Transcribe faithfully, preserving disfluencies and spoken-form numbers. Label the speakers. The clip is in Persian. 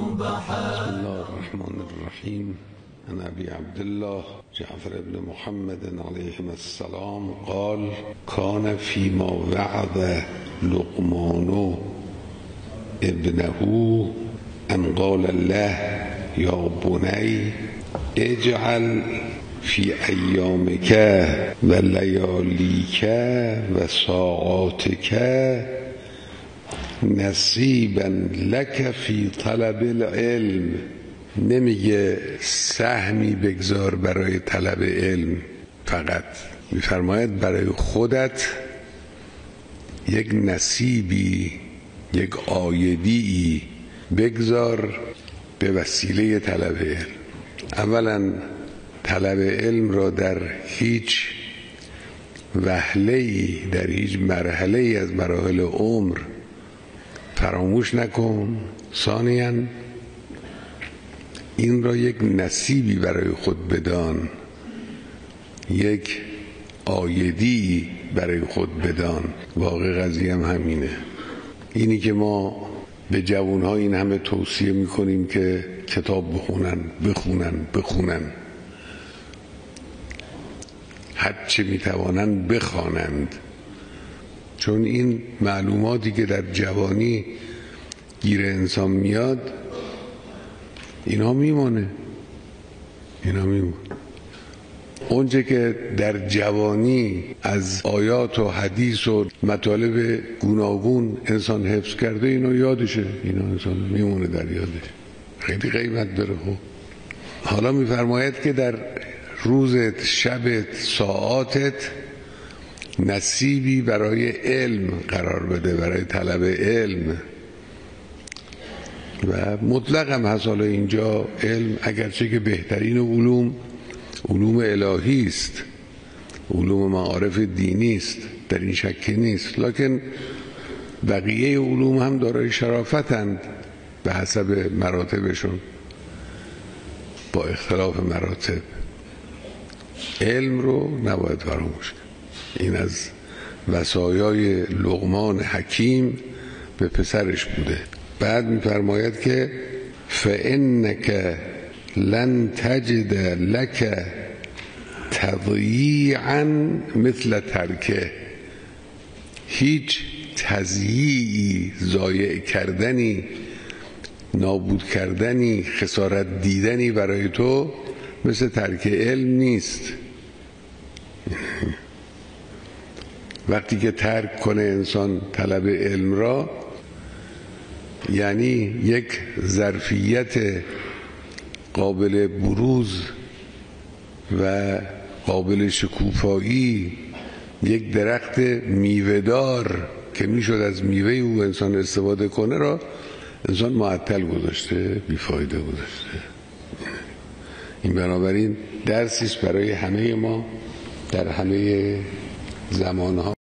Speaker 1: بسم الله الرحمن الرحیم. عن ابی عبدالله جعفر بن محمد علیهم السلام قال کان فیما وعد لقمان ابنه ان قال الله یا بنی اجعل فی ایامک و لیالیک و ساعاتک نصیبا لک فی طلب العلم. نمیگه سهمی بگذار برای طلب علم فقط، میفرماید برای خودت یک نصیبی، یک عایدی بگذار به وسیله طلب علم. اولا طلب علم را در هیچ وهله‌ای، در هیچ مرحله‌ای از مراحل عمر فراموش نکن. ثانیاً این را یک نصیبی برای خود بدان، یک عایدی برای خود بدان. واقع قضیه هم همینه. اینی که ما به جوانها این همه توصیه میکنیم که کتاب بخونن بخونن بخونن هر چه میتوانند بخوانند، چون این معلوماتی که در جوانی گیر انسان میاد اینا میمونه اینا میمونه اونچه که در جوانی از آیات و حدیث و مطالب گوناگون انسان حفظ کرده اینا یادشه، اینا انسان میمونه در یادش، خیلی قیمت داره. خب حالا میفرماید که در روزت، شبت، ساعاتت نصیبی برای علم قرار بده، برای طلب علم. و مطلق هم هست. حالا اینجا علم اگرچه که بهترین علوم علوم الهی است، علوم معارف دینی است، در این شکی نیست، لکن بقیه علوم هم دارای شرافتند به حسب مراتبشون، با اختلاف مراتب. علم رو نباید فراموش کرد. این از وصایای لقمان حکیم به پسرش بوده. بعد می‌فرماید که فإنک لن تجد لک تضییعا مثل ترکه. هیچ تضییعی، ضایع کردنی، نابود کردنی، خسارت دیدنی برای تو مثل ترک علم نیست. وقتی که ترک کنه انسان طلب علم را، یعنی یک ظرفیت قابل بروز و قابل شکوفایی، یک درخت میوه‌دار که میشد از میوه او انسان استفاده کنه را انسان معطل گذاشته، بیفایده گذاشته. این بنابراین درسی است برای همه ما در همه زمانها.